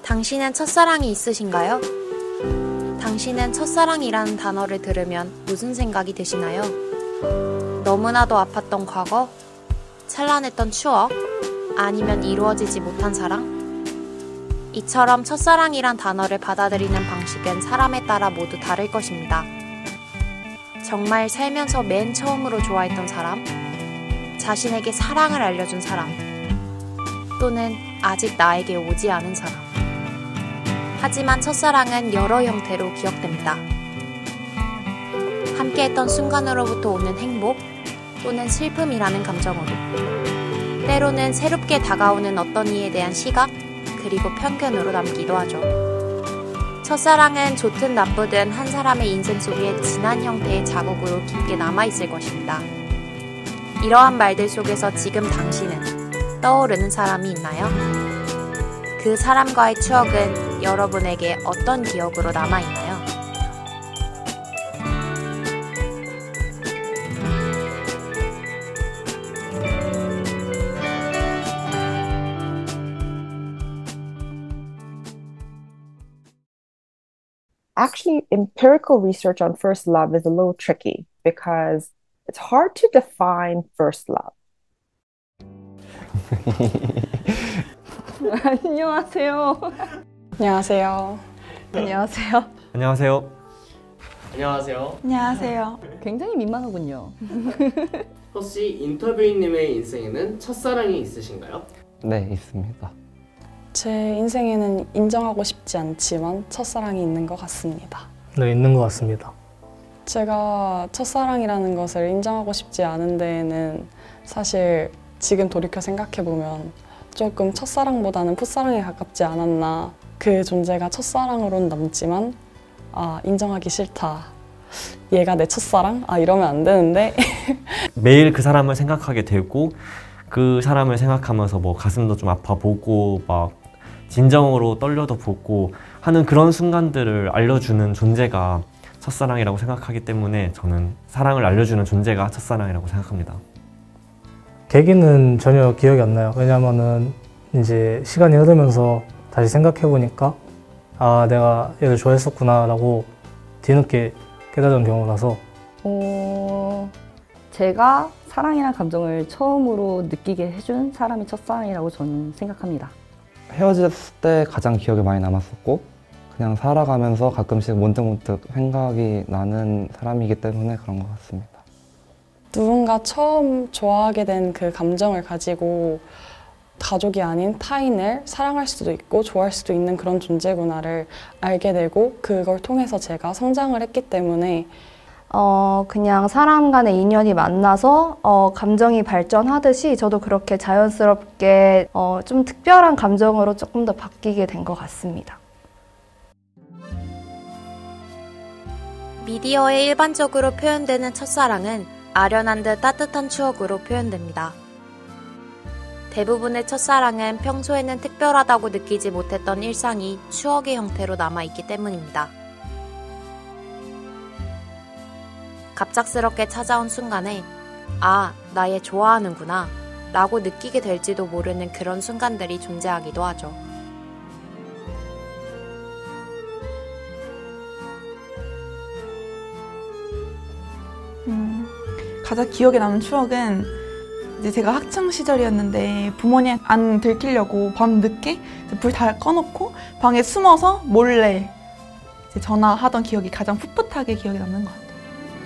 당신은 첫사랑이 있으신가요? 당신은 첫사랑이라는 단어를 들으면 무슨 생각이 드시나요? 너무나도 아팠던 과거? 찬란했던 추억? 아니면 이루어지지 못한 사랑? 이처럼 첫사랑이란 단어를 받아들이는 방식은 사람에 따라 모두 다를 것입니다. 정말 살면서 맨 처음으로 좋아했던 사람? 자신에게 사랑을 알려준 사람? 또는 아직 나에게 오지 않은 사람? 하지만 첫사랑은 여러 형태로 기억됩니다. 함께했던 순간으로부터 오는 행복 또는 슬픔이라는 감정으로, 때로는 새롭게 다가오는 어떤 이에 대한 시각 그리고 편견으로 남기도 하죠. 첫사랑은 좋든 나쁘든 한 사람의 인생 속에 진한 형태의 자국으로 깊게 남아있을 것입니다. 이러한 말들 속에서 지금 당신은 떠오르는 사람이 있나요? 그 사람과의 추억은 여러분에게 어떤 기억으로 남아있나요? Actually, empirical research on first love is a little tricky because it's hard to define first love. 안녕하세요. 안녕하세요. 안녕하세요. 안녕하세요. 안녕하세요. 안녕하세요. 굉장히 민망하군요. 혹시 인터뷰인님의 인생에는 첫사랑이 있으신가요? 네, 있습니다. 제 인생에는 인정하고 싶지 않지만 첫사랑이 있는 것 같습니다. 네, 있는 것 같습니다. 제가 첫사랑이라는 것을 인정하고 싶지 않은 데에는 사실 지금 돌이켜 생각해보면 조금 첫사랑보다는 풋사랑에 가깝지 않았나. 그 존재가 첫사랑으로는 남지만 인정하기 싫다. 얘가 내 첫사랑? 이러면 안 되는데. 매일 그 사람을 생각하게 되고 그 사람을 생각하면서 뭐 가슴도 좀 아파 보고 막 진정으로 떨려도 보고 하는 그런 순간들을 알려주는 존재가 첫사랑이라고 생각하기 때문에 저는 사랑을 알려주는 존재가 첫사랑이라고 생각합니다. 계기는 전혀 기억이 안 나요. 왜냐면은 이제 시간이 흐르면서 다시 생각해보니까 내가 얘를 좋아했었구나 라고 뒤늦게 깨달은 경우라서 제가 사랑이란 감정을 처음으로 느끼게 해준 사람이 첫사랑이라고 저는 생각합니다. 헤어졌을 때 가장 기억에 많이 남았었고 그냥 살아가면서 가끔씩 문득문득 생각이 나는 사람이기 때문에 그런 것 같습니다. 누군가 처음 좋아하게 된 그 감정을 가지고 가족이 아닌 타인을 사랑할 수도 있고 좋아할 수도 있는 그런 존재구나를 알게 되고 그걸 통해서 제가 성장을 했기 때문에 그냥 사람 간의 인연이 만나서 감정이 발전하듯이 저도 그렇게 자연스럽게 좀 특별한 감정으로 조금 더 바뀌게 된 것 같습니다. 미디어에 일반적으로 표현되는 첫사랑은 아련한 듯 따뜻한 추억으로 표현됩니다. 대부분의 첫사랑은 평소에는 특별하다고 느끼지 못했던 일상이 추억의 형태로 남아있기 때문입니다. 갑작스럽게 찾아온 순간에 나 얘 좋아하는구나 라고 느끼게 될지도 모르는 그런 순간들이 존재하기도 하죠. 가장 기억에 남는 추억은 이제 제가 학창 시절이었는데 부모님 안 들키려고 밤 늦게 불 다 꺼놓고 방에 숨어서 몰래 이제 전화하던 기억이 가장 풋풋하게 기억에 남는 것 같아요.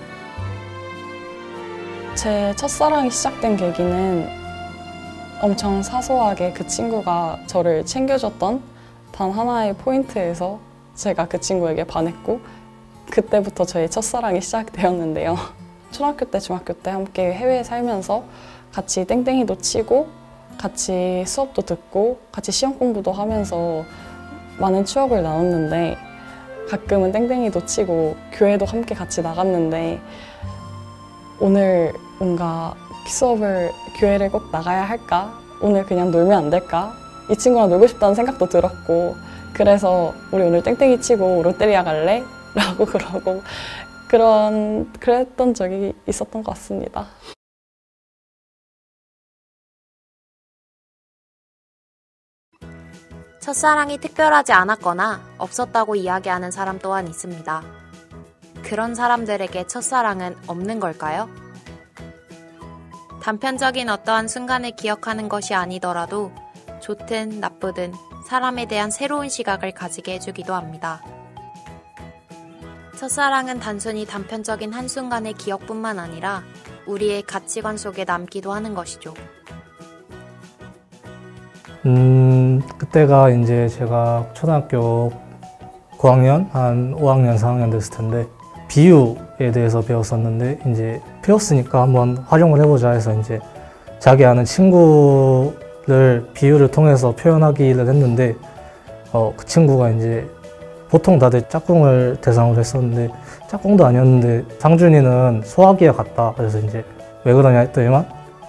제 첫사랑이 시작된 계기는 엄청 사소하게 그 친구가 저를 챙겨줬던 단 하나의 포인트에서 제가 그 친구에게 반했고 그때부터 저의 첫사랑이 시작되었는데요. 초등학교 때, 중학교 때 함께 해외에 살면서 같이 땡땡이도 치고 같이 수업도 듣고 같이 시험 공부도 하면서 많은 추억을 나눴는데 가끔은 땡땡이도 치고 교회도 함께 같이 나갔는데 오늘 뭔가 수업을, 교회를 꼭 나가야 할까? 오늘 그냥 놀면 안 될까? 이 친구랑 놀고 싶다는 생각도 들었고 그래서 우리 오늘 땡땡이 치고 롯데리아 갈래? 라고 그러고 그랬던 적이 있었던 것 같습니다. 첫사랑이 특별하지 않았거나 없었다고 이야기하는 사람 또한 있습니다. 그런 사람들에게 첫사랑은 없는 걸까요? 단편적인 어떠한 순간을 기억하는 것이 아니더라도 좋든 나쁘든 사람에 대한 새로운 시각을 가지게 해주기도 합니다. 첫사랑은 단순히 단편적인 한순간의 기억뿐만 아니라 우리의 가치관 속에 남기도 하는 것이죠. 그때가 이제 제가 초등학교 고학년, 한 5학년, 4학년 됐을 텐데 비유에 대해서 배웠었는데 이제 배웠으니까 한번 활용을 해보자 해서 이제 자기 아는 친구를 비유를 통해서 표현하기를 했는데 그 친구가 이제 보통 다들 짝꿍을 대상으로 했었는데 짝꿍도 아니었는데 상준이는 소화기와 같다. 그래서 이제 왜 그러냐 했더니만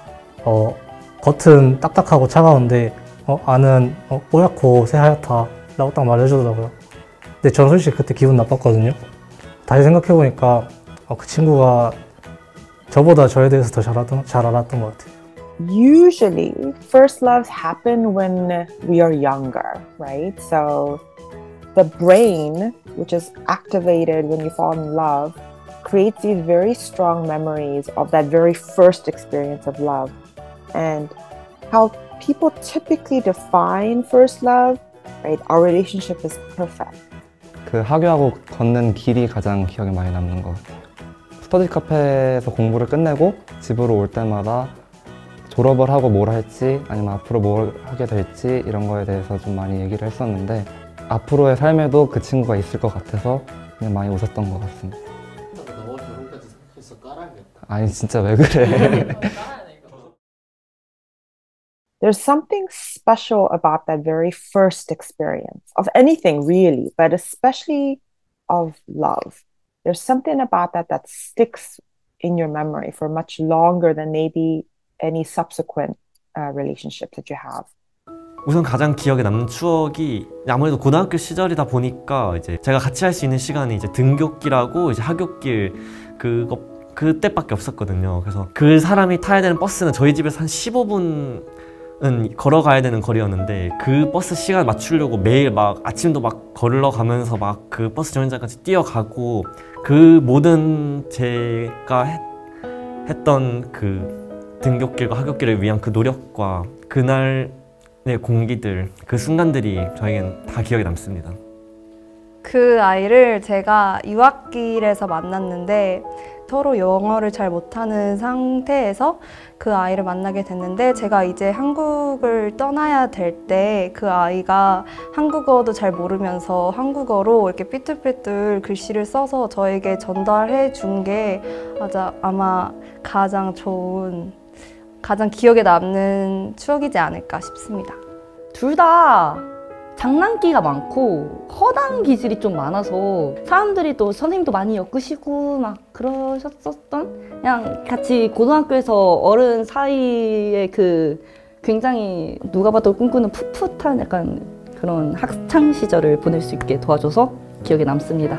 겉은 딱딱하고 차가운데 안은 뽀얗고 새하얗다 라고 딱 말해주더라고요. 근데 저는 솔직히 그때 기분 나빴거든요. 다시 생각해보니까 그 친구가 저보다 저에 대해서 더 잘 알았던 것 같아요. Usually, first loves happen when we are younger, right? So the brain, which is activated when you fall in love, creates these very strong memories of that very first experience of love. And how people typically define first love, right? Our relationship is perfect. 그 하교하고 걷는 길이 가장 기억에 많이 남는 것 같아요. 스터디 카페에서 공부를 끝내고 집으로 올 때마다 졸업을 하고 뭘 할지 아니면 앞으로 뭘 하게 될지 이런 거에 대해서 좀 많이 얘기를 했었는데 앞으로의 삶에도 그 친구가 있을 것 같아서 그냥 많이 웃었던 것 같습니다. 너 결혼까지 생각해서 깔아야겠다. 아니 진짜 왜 그래? There's something special about that very first experience of anything really, but especially of love. There's something about that that sticks in your memory for much longer than maybe any subsequent relationships that you have. 우선 가장 기억에 남는 추억이 아무래도 고등학교 시절이다 보니까 이제 제가 같이 할 수 있는 시간이 이제 등굣길하고 이제 하굣길 그때밖에 없었거든요. 그래서 그 사람이 타야 되는 버스는 저희 집에서 한 15분은 걸어가야 되는 거리였는데 그 버스 시간 맞추려고 매일 막 아침도 막 걸러 가면서 막 그 버스 정류장까지 뛰어가고 그 모든 제가 했던 그 등굣길과 하굣길을 위한 그 노력과 그날의 공기들, 그 순간들이 저에겐 다 기억에 남습니다. 그 아이를 제가 유학길에서 만났는데 서로 영어를 잘 못하는 상태에서 그 아이를 만나게 됐는데 제가 이제 한국을 떠나야 될 때 그 아이가 한국어도 잘 모르면서 한국어로 이렇게 삐뚤삐뚤 글씨를 써서 저에게 전달해 준 게 아마 가장 좋은, 가장 기억에 남는 추억이지 않을까 싶습니다. 둘 다 장난기가 많고 허당 기질이 좀 많아서 사람들이 또 선생님도 많이 엮으시고 막 그러셨었던, 그냥 같이 고등학교에서 어른 사이에 그 굉장히 누가 봐도 꿈꾸는 풋풋한 약간 그런 학창 시절을 보낼 수 있게 도와줘서 기억에 남습니다.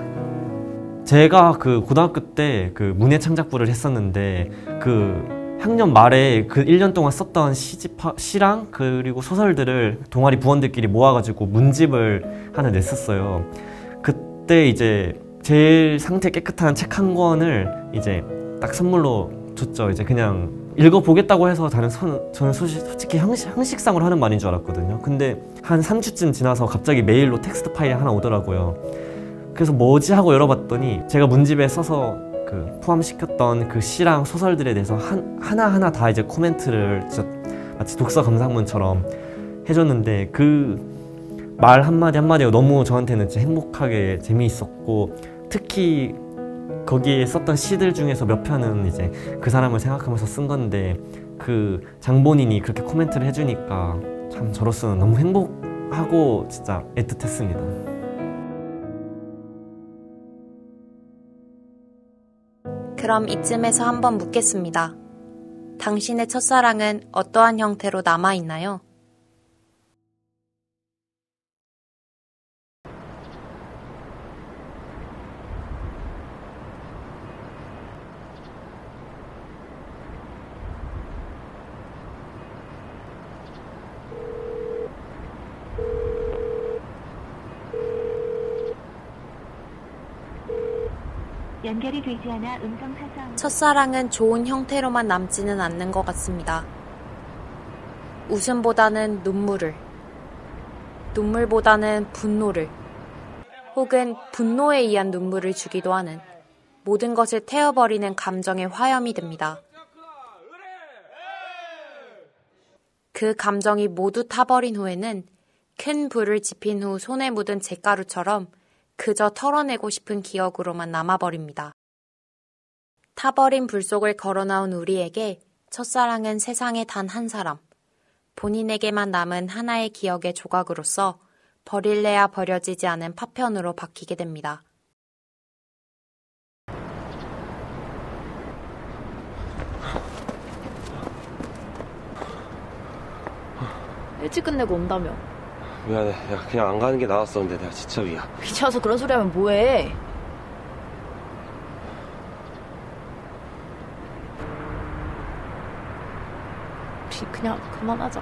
제가 그 고등학교 때 그 문예창작부를 했었는데 그 학년 말에 그 1년 동안 썼던 시랑 그리고 소설들을 동아리 부원들끼리 모아가지고 문집을 하나 냈었어요. 그때 이제 제일 상태 깨끗한 책 한 권을 이제 딱 선물로 줬죠. 이제 그냥 읽어보겠다고 해서 저는 솔직히 형식상으로 하는 말인 줄 알았거든요. 근데 한 3주쯤 지나서 갑자기 메일로 텍스트 파일이 하나 오더라고요. 그래서 뭐지 하고 열어봤더니 제가 문집에 써서 그 포함시켰던 그 시랑 소설들에 대해서 하나하나 다 이제 코멘트를 진짜 마치 독서 감상문처럼 해줬는데 그 말 한마디 한마디가 너무 저한테는 진짜 행복하게 재미있었고, 특히 거기에 썼던 시들 중에서 몇 편은 이제 그 사람을 생각하면서 쓴 건데 그 장본인이 그렇게 코멘트를 해주니까 참 저로서는 너무 행복하고 진짜 애틋했습니다. 그럼 이쯤에서 한번 묻겠습니다. 당신의 첫사랑은 어떠한 형태로 남아있나요? 연결이 되지 않아 음성 사서함. 첫사랑은 좋은 형태로만 남지는 않는 것 같습니다. 웃음보다는 눈물을, 눈물보다는 분노를, 혹은 분노에 의한 눈물을 주기도 하는 모든 것을 태워버리는 감정의 화염이 됩니다. 그 감정이 모두 타버린 후에는 큰 불을 지핀 후 손에 묻은 잿가루처럼 그저 털어내고 싶은 기억으로만 남아버립니다. 타버린 불 속을 걸어나온 우리에게 첫사랑은 세상에 단 한 사람, 본인에게만 남은 하나의 기억의 조각으로서 버릴래야 버려지지 않은 파편으로 바뀌게 됩니다. 일찍 끝내고 온다며. 미안해. 야, 그냥 안 가는 게 나았었는데 내가 진짜 미안. 귀찮아서 그런 소리 하면 뭐해. 우리 그냥 그만하자.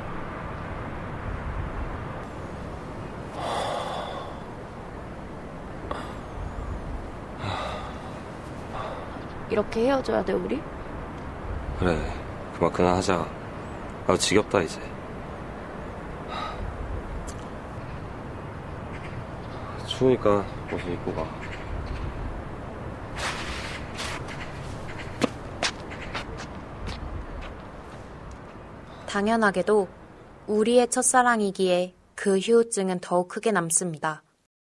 이렇게 헤어져야 돼, 우리? 그래, 그만 하자. 아, 지겹다 이제. 추우니까 옷을 입고 가. 당연하게도 우리의 첫사랑이기에 그 후유증은 더욱 크게 남습니다.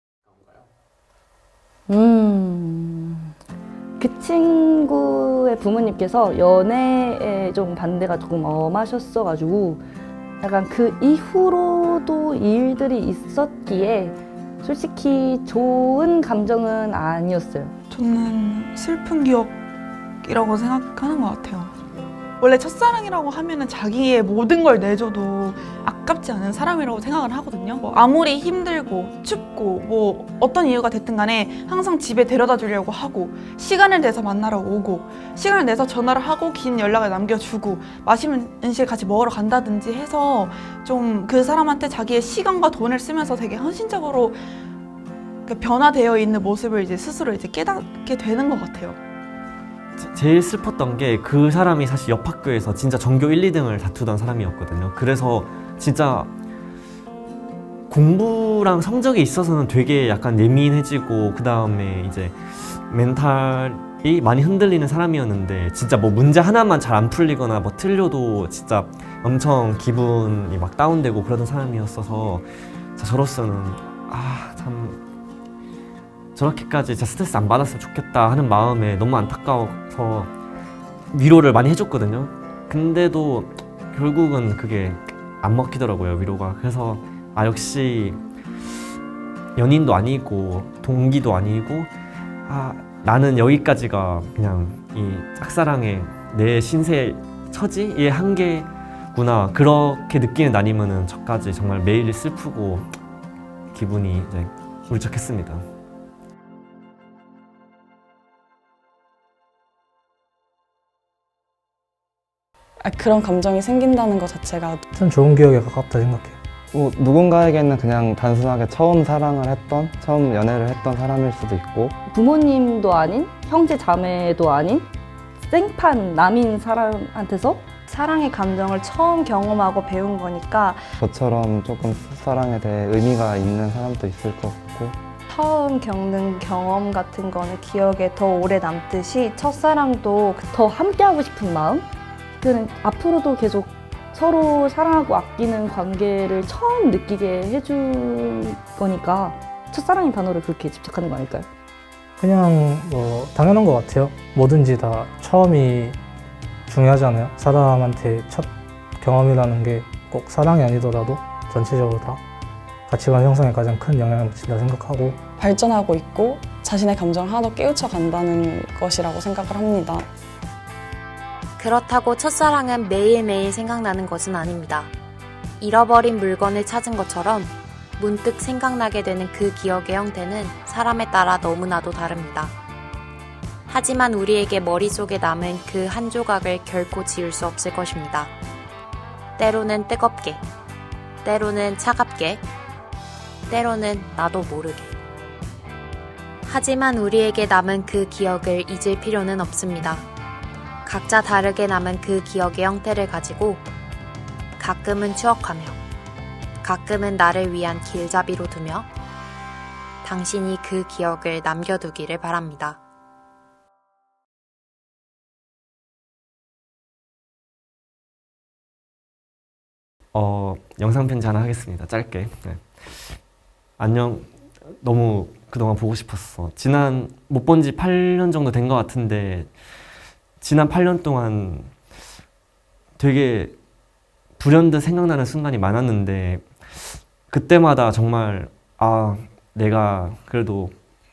그 친구의 부모님께서 연애에 좀 반대가 조금 엄하셨어가지고 약간 그 이후로도 이 일들이 있었기에 솔직히 좋은 감정은 아니었어요. 저는 슬픈 기억이라고 생각하는 것 같아요. 원래 첫사랑이라고 하면은 자기의 모든 걸 내줘도 아깝지 않은 사람이라고 생각을 하거든요. 뭐 아무리 힘들고 춥고 뭐 어떤 이유가 됐든 간에 항상 집에 데려다 주려고 하고, 시간을 내서 만나러 오고, 시간을 내서 전화를 하고 긴 연락을 남겨주고, 맛있는 음식 같이 먹으러 간다든지 해서 좀 그 사람한테 자기의 시간과 돈을 쓰면서 되게 헌신적으로 변화되어 있는 모습을 이제 스스로 이제 깨닫게 되는 것 같아요. 제일 슬펐던 게 그 사람이 사실 옆 학교에서 진짜 전교 1, 2등을 다투던 사람이었거든요. 그래서 진짜 공부랑 성적에 있어서는 되게 약간 예민해지고 그 다음에 이제 멘탈이 많이 흔들리는 사람이었는데, 진짜 뭐 문제 하나만 잘 안 풀리거나 뭐 틀려도 진짜 엄청 기분이 막 다운되고 그러던 사람이었어서 저로서는 참 저렇게까지 진짜 스트레스 안 받았으면 좋겠다 하는 마음에 너무 안타까워서 위로를 많이 해줬거든요. 근데도 결국은 그게 안 먹히더라고요, 위로가. 그래서 역시 연인도 아니고 동기도 아니고 나는 여기까지가 그냥 이 짝사랑의 내 신세 처지의 한계구나, 그렇게 느끼는 날이면은 저까지 정말 매일 슬프고 기분이 이제 울적했습니다. 그런 감정이 생긴다는 것 자체가 참 좋은 기억에 가깝다 생각해요. 뭐 누군가에게는 그냥 단순하게 처음 사랑을 했던, 처음 연애를 했던 사람일 수도 있고, 부모님도 아닌, 형제 자매도 아닌 생판 남인 사람한테서 사랑의 감정을 처음 경험하고 배운 거니까 저처럼 조금 첫사랑에 대해 의미가 있는 사람도 있을 것 같고, 처음 겪는 경험 같은 거는 기억에 더 오래 남듯이 첫사랑도 더 함께하고 싶은 마음? 그는 앞으로도 계속 서로 사랑하고 아끼는 관계를 처음 느끼게 해줄 거니까 첫사랑의 단어를 그렇게 집착하는 거 아닐까요? 그냥 뭐 당연한 것 같아요. 뭐든지 다 처음이 중요하잖아요. 사람한테 첫 경험이라는 게 꼭 사랑이 아니더라도 전체적으로 다 가치관 형성에 가장 큰 영향을 미친다 생각하고, 발전하고 있고 자신의 감정을 하나 더 깨우쳐 간다는 것이라고 생각을 합니다. 그렇다고 첫사랑은 매일매일 생각나는 것은 아닙니다. 잃어버린 물건을 찾은 것처럼 문득 생각나게 되는 그 기억의 형태는 사람에 따라 너무나도 다릅니다. 하지만 우리에게 머릿속에 남은 그 한 조각을 결코 지울 수 없을 것입니다. 때로는 뜨겁게, 때로는 차갑게, 때로는 나도 모르게. 하지만 우리에게 남은 그 기억을 잊을 필요는 없습니다. 각자 다르게 남은 그 기억의 형태를 가지고 가끔은 추억하며 가끔은 나를 위한 길잡이로 두며 당신이 그 기억을 남겨두기를 바랍니다. 영상 편지 하나 하겠습니다. 짧게. 네. 안녕. 너무 그동안 보고 싶었어. 못 본 지 8년 정도 된 것 같은데 지난 8년 동안 되게 불현듯 생각나는 순간이 많았는데 그때마다 정말 내가 그래도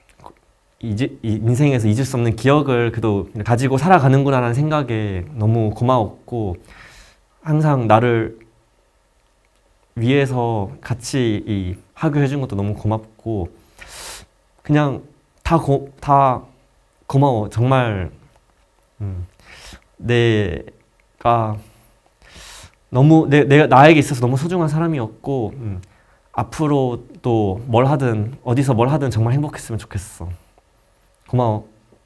인생에서 잊을 수 없는 기억을 그래도 가지고 살아가는구나 라는 생각에 너무 고마웠고 항상 나를 위해서 같이 하교해 준 것도 너무 고맙고 그냥 다 고마워. 정말 내가 너무 내가 나에게 있어서 너무 소중한 사람이었고 앞으로도 뭘 하든 어디서 뭘 하든 정말 행복했으면 좋겠어. 고마워.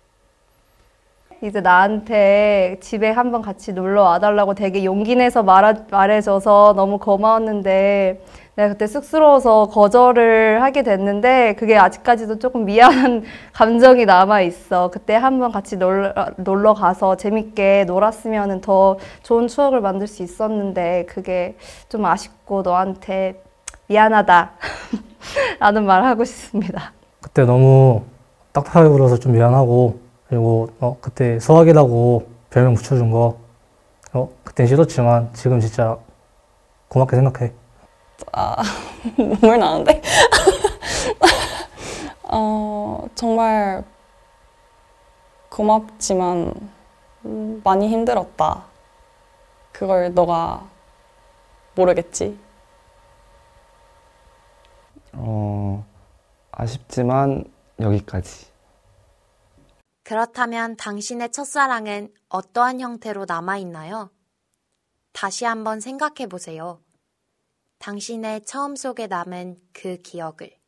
이제 나한테 집에 한번 같이 놀러 와달라고 되게 용기 내서 말해줘서 너무 고마웠는데 내가 그때 쑥스러워서 거절을 하게 됐는데 그게 아직까지도 조금 미안한 감정이 남아있어. 그때 한번 같이 놀러 가서 재밌게 놀았으면 더 좋은 추억을 만들 수 있었는데 그게 좀 아쉽고 너한테 미안하다 라는 말 하고 싶습니다. 그때 너무 딱딱하게 굴어서 좀 미안하고 그리고 그때 소학이라고 별명 붙여준 거 그땐 싫었지만 지금 진짜 고맙게 생각해. 눈물 나는데? 정말 고맙지만 많이 힘들었다. 그걸 너가 모르겠지? 아쉽지만 여기까지. 그렇다면 당신의 첫사랑은 어떠한 형태로 남아있나요? 다시 한번 생각해 보세요. 당신의 처음 속에 남은 그 기억을.